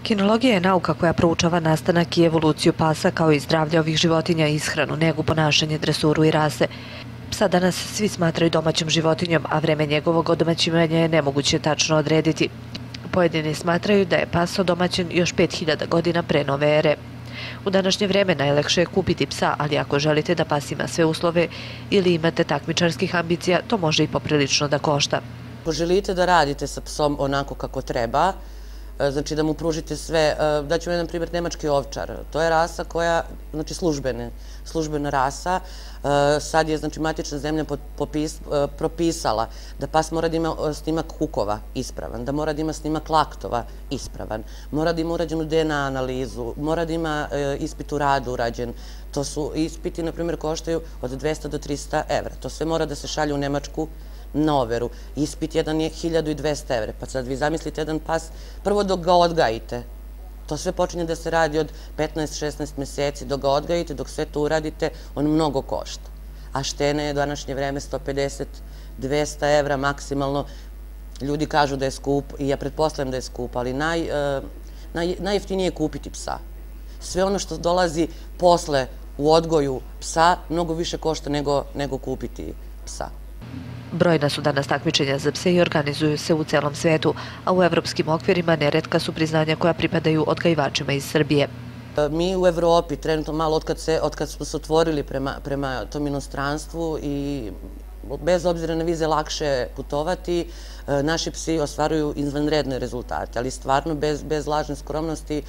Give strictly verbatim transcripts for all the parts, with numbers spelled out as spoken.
Kinologija je nauka koja proučava nastanak i evoluciju pasa kao i zdravlje ovih životinja, ishranu, negu, ponašanje, dresuru i rase. Psa danas svi smatraju domaćom životinjom, a vreme njegovog odomaćivanja je nemoguće tačno odrediti. Pojedini smatraju da je pas odomaćen još pet hiljada godina pre nove ere. U današnje vreme najlakše je kupiti psa, ali ako želite da pas ima sve uslove ili imate takmičarskih ambicija, to može i poprilično da košta. Ako želite da radite sa psom onako kako treba, znači da mu pružite sve, daću jedan primjer, nemački ovčar. To je rasa koja, znači službene, službena rasa. Sad je, znači, matična zemlja propisala da pas mora da ima snimak kukova ispravan, da mora da ima snimak laktova ispravan, mora da ima urađenu D N A analizu, mora da ima ispit u radu urađen. To su ispiti, na primjer, koštaju od dvesta do trista evra. To sve mora da se šalje u Nemačku na overu. Ispit jedan je hiljadu i dvesta evra. Pa sad vi zamislite jedan pas, prvo dok ga odgajite. To sve počinje da se radi od petnaest do šesnaest meseci. Dok ga odgajite, dok sve to uradite, on mnogo košta. A štene je u današnje vreme sto pedeset do dvesta evra maksimalno. Ljudi kažu da je skup i ja pretpostavljam da je skup, ali najjeftinije je kupiti psa. Sve ono što dolazi posle u odgoju psa mnogo više košta nego kupiti psa. Brojna su danas takmičenja za pse i organizuju se u celom svetu, a u evropskim okvirima neretka su priznanja koja pripadaju odgajivačima iz Srbije. Mi u Evropi, trenutno malo otkad smo se otvorili prema tom inostranstvu i bez obzira na vize lakše putovati, naši psi ostvaruju izvanredne rezultate, ali stvarno bez lažne skromnosti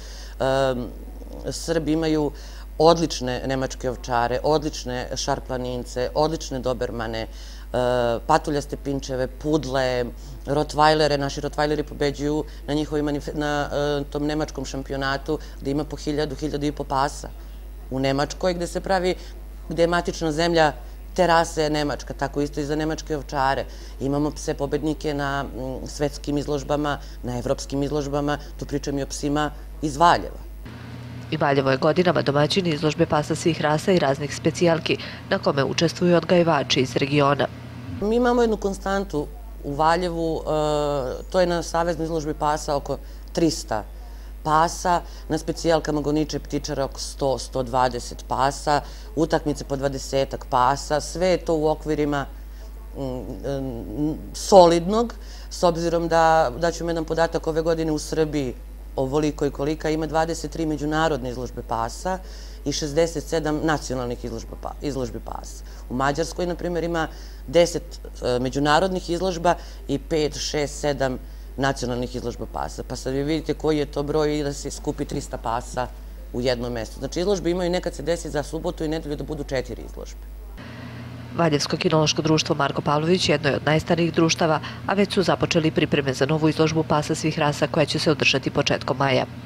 Srbi imaju odlične nemačke ovčare, odlične šarplanince, odlične dobermane, patuljaste pinčeve, pudle, rotvajlere. Naši rotvajleri pobeđuju na tom nemačkom šampionatu gde ima po hiljadu, hiljadu i po pasa. U Nemačkoj gde se pravi, gde je matična zemlja te rase Nemačka, tako isto i za nemačke ovčare. Imamo pse pobednike na svetskim izložbama, na evropskim izložbama, tu pričam i o psima iz Valjeva. I Valjevo je godinama domaćin izložbe pasa svih rasa i raznih specijalki, na kome učestvuju odgajivači iz regiona. Mi imamo jednu konstantu u Valjevu, to je na saveznoj izložbi pasa oko trista pasa, na specijalkama goniče ptičara oko sto do sto dvadeset pasa, utakmice po dvadesetak pasa, sve je to u okvirima solidnog, s obzirom da, daću vam jedan podatak, ove godine u Srbiji ovoliko i kolika, ima dvadeset tri međunarodne izložbe pasa i šezdeset sedam nacionalnih izložbi pasa. U Mađarskoj, na primjer, ima deset međunarodnih izložba i pet, šest, sedam nacionalnih izložba pasa. Pa sad vi vidite koji je to broj i da se skupi trista pasa u jednom mestu. Znači, izložbe imaju, nekad se desi za subotu i nedelju da budu četiri izložbe. Valjevsko kinološko društvo Marko Pavlović jedno je od najstarijih društava, a već su započeli pripreme za novu izložbu pasa svih rasa koja će se održati početkom maja.